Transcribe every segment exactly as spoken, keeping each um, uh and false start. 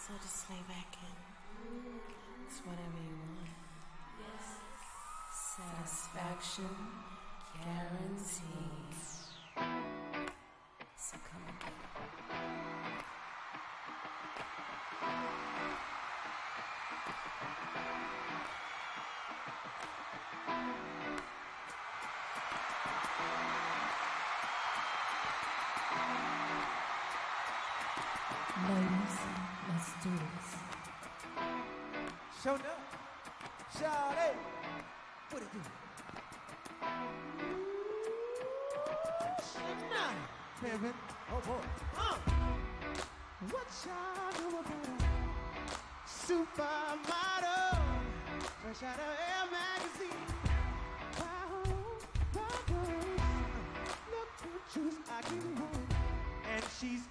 So just lay back in. It's whatever you want. Yes. Satisfaction guaranteed. So come and get it. Ladies, let's do this. Show up, shout it. What it do? Shit now, pimpin'. Oh boy. Uh. What y'all know about a supermodel? Fresh out of Air magazine. Wow, wow, look who choose I can win, and she's.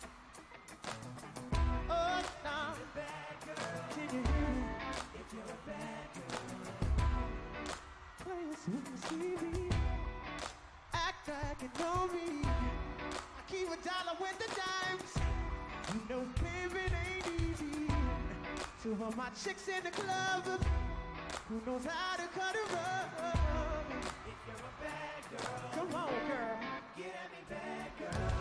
Oh, no. Bad girl. Can you hear me? If you're a bad girl, players who can see me, act like you know me. I keep a dollar with the dimes. You know, baby, it ain't easy. Two of my chicks in the club, who knows how to cut it rough. If you're a bad girl, come on, girl. Get at me, bad girl.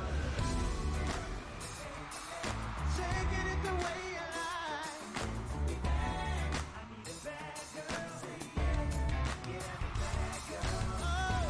Taking it the way you like. To be bad, I need a bad girl. Say yeah, get at me, bad girl. Oh,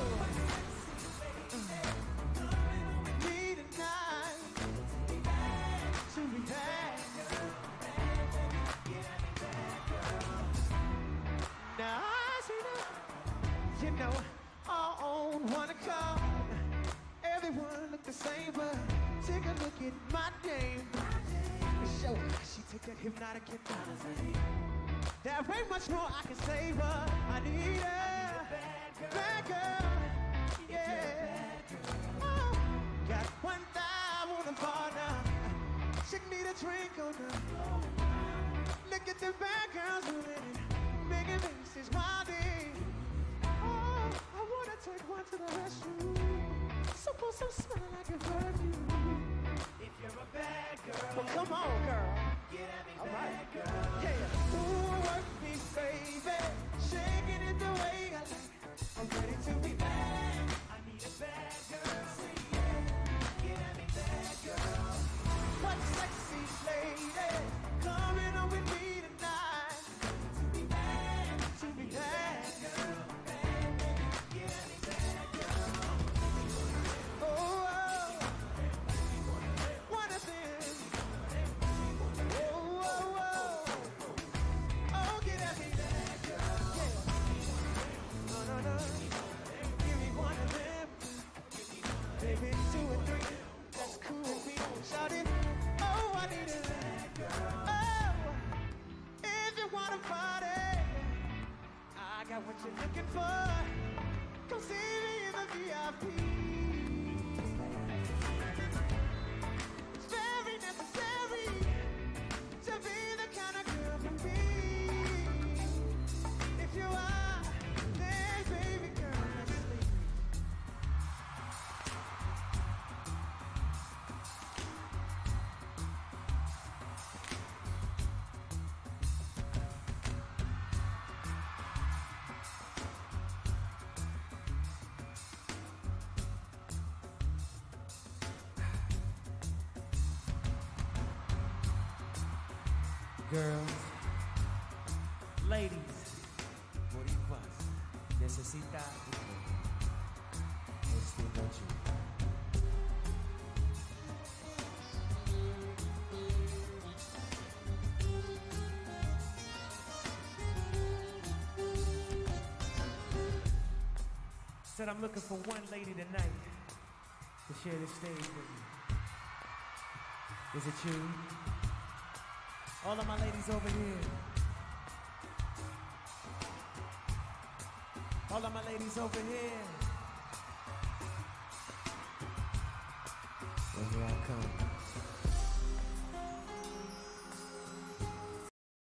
need a night. To be bad, to be bad. Get at me, bad girl. Now I see that, you know, all on one account. Everyone look the same, but take a look at my name. Show she take that hypnotic hypnotism. There ain't much more I can say, but I need a bad girl, bad girl. Yeah. Oh, got one thigh, I want a partner. Chick need a drink on her. Look at the bad girls winning, making faces wilding. Oh, I wanna take one to the restroom. Supposed to smell like a perfume. If you're a bad girl, well, come on, girl. Get at me, all bad right. Girl. Yeah. Ooh, work me, baby. Shaking it the way I like. I'm ready to be bad. I need a bad girl. Say yeah. Get at me, bad girl. What sexy lady coming on with me tonight? To be bad. To be bad. Girl. Bad, baby. Get at me, bad girl. Oh. Baby, two or three, that's cool with me. Shout it, oh, I need it. Oh, if you wanna party, I got what you're looking for. Come see me in the V I P. It's very necessary to be the kind of girl for me. If you are, then baby girl, let's sleep. Girls, ladies, boricuas, necesita esta noche. Said I'm looking for one lady tonight to share the stage with me. Is it you? All of my ladies over here. All of my ladies over here. Well, here I come.